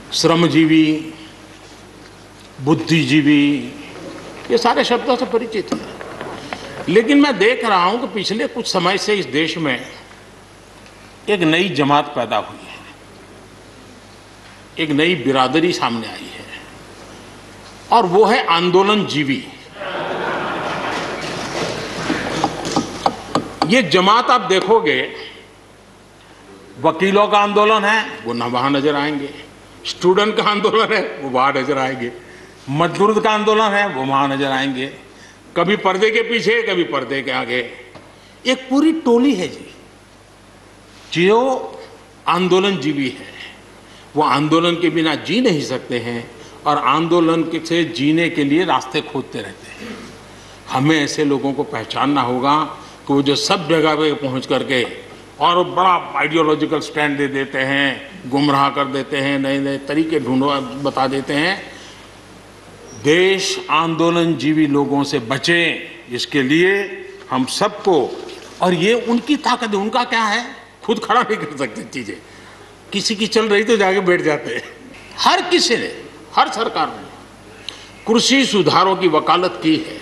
श्रमजीवी, बुद्धिजीवी, ये सारे शब्दों से परिचित हैं। लेकिन मैं देख रहा हूं कि पिछले कुछ समय से इस देश में एक नई जमात पैदा हुई है, एक नई बिरादरी सामने आई है, और वो है आंदोलनजीवी। ये जमात आप देखोगे, वकीलों का आंदोलन है वो ना वहां नजर आएंगे, स्टूडेंट का आंदोलन है वो वहां नजर आएंगे, मजदूर का आंदोलन है वो वहां नजर आएंगे, कभी पर्दे के पीछे कभी पर्दे के आगे। एक पूरी टोली है जी जो आंदोलनजीवी है। वो आंदोलन के बिना जी नहीं सकते हैं और आंदोलन से जीने के लिए रास्ते खोजते रहते हैं। हमें ऐसे लोगों को पहचानना होगा कि वो जो सब जगह पे पहुंच करके और बड़ा आइडियोलॉजिकल स्टैंड दे देते हैं, गुमराह कर देते हैं, नए नए तरीके बता देते हैं। देश आंदोलनजीवी लोगों से बचे, इसके लिए हम सबको, और ये उनकी ताकत है। उनका क्या है, खुद खड़ा नहीं कर सकते चीजें, किसी की चल रही तो जाके बैठ जाते हैं। हर किसी ने, हर सरकार ने कृषि सुधारों की वकालत की है,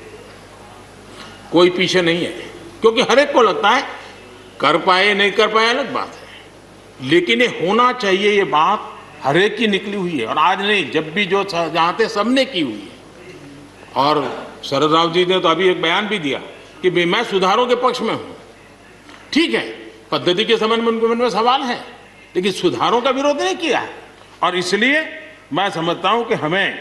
कोई पीछे नहीं है, क्योंकि हर एक को लगता है कर पाए नहीं कर पाए अलग बात है, लेकिन ये होना चाहिए। ये बात हर एक की निकली हुई है, और आज नहीं, जब भी जो जहां थे सबने की हुई है। और शरद राव जी ने तो अभी एक बयान भी दिया कि मैं सुधारों के पक्ष में हूं। ठीक है, पद्धति के संबंध में उनके मन में सवाल है, लेकिन सुधारों का विरोध नहीं किया है। और इसलिए मैं समझता हूं कि हमें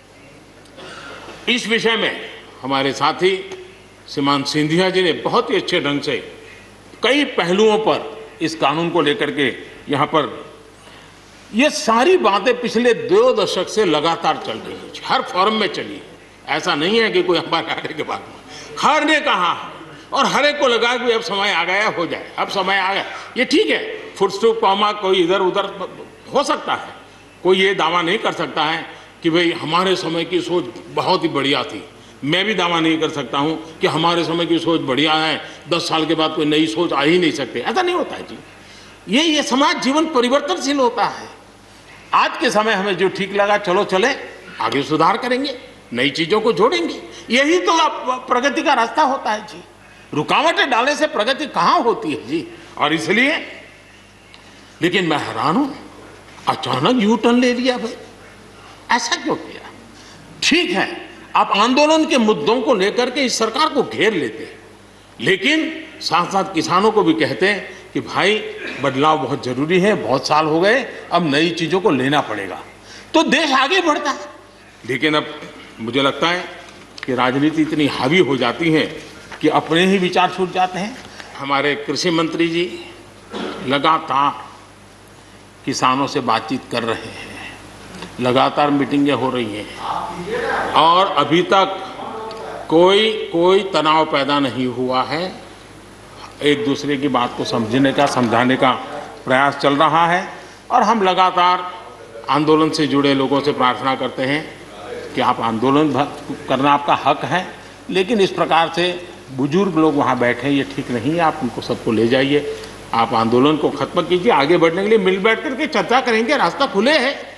इस विषय में हमारे साथी श्रीमान सिंधिया जी ने बहुत ही अच्छे ढंग से कई पहलुओं पर इस कानून को लेकर के यहाँ पर ये सारी बातें पिछले 2 दशक से लगातार चल रही है, हर फॉरम में चली है। ऐसा नहीं है कि कोई हमारे आने के बाद में, हर ने कहा है और हर एक को लगा कि अब समय आ गया, हो जाए, अब समय आ गया। ये ठीक है, फुट स्टॉप कॉमा कोई इधर उधर हो सकता है, कोई ये दावा नहीं कर सकता है कि भाई हमारे समय की सोच बहुत ही बढ़िया थी। मैं भी दावा नहीं कर सकता हूं कि हमारे समय की सोच बढ़िया है, 10 साल के बाद कोई नई सोच आ ही नहीं सकती। ऐसा नहीं होता है जी। ये समाज जीवन परिवर्तनशील होता है। आज के समय हमें जो ठीक लगा चलो चले, आगे सुधार करेंगे, नई चीजों को जोड़ेंगे। यही तो प्रगति का रास्ता होता है जी। रुकावटें डालने से प्रगति कहां होती है जी। और इसलिए, लेकिन मैं हैरान हूं, अचानक यू टर्न ले लिया भाई, ऐसा क्यों किया? ठीक है, आप आंदोलन के मुद्दों को लेकर के इस सरकार को घेर लेते हैं, लेकिन साथ साथ किसानों को भी कहते हैं कि भाई बदलाव बहुत जरूरी है, बहुत साल हो गए, अब नई चीजों को लेना पड़ेगा, तो देश आगे बढ़ता है। लेकिन अब मुझे लगता है कि राजनीति इतनी हावी हो जाती है कि अपने ही विचार छूट जाते हैं। हमारे कृषि मंत्री जी लगातार किसानों से बातचीत कर रहे हैं, लगातार मीटिंगें हो रही हैं, और अभी तक कोई तनाव पैदा नहीं हुआ है। एक दूसरे की बात को समझने का, समझाने का प्रयास चल रहा है। और हम लगातार आंदोलन से जुड़े लोगों से प्रार्थना करते हैं कि आप आंदोलन करना आपका हक है, लेकिन इस प्रकार से बुजुर्ग लोग वहाँ बैठे, ये ठीक नहीं है। आप उनको सबको ले जाइए, आप आंदोलन को खत्म कीजिए, आगे बढ़ने के लिए मिल बैठ करके चर्चा करेंगे, रास्ता खुले है।